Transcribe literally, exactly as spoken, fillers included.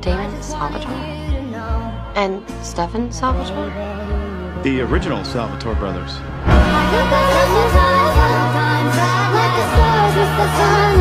Damon Salvatore? And Stefan Salvatore? The original Salvatore brothers. Like the stars with the sun.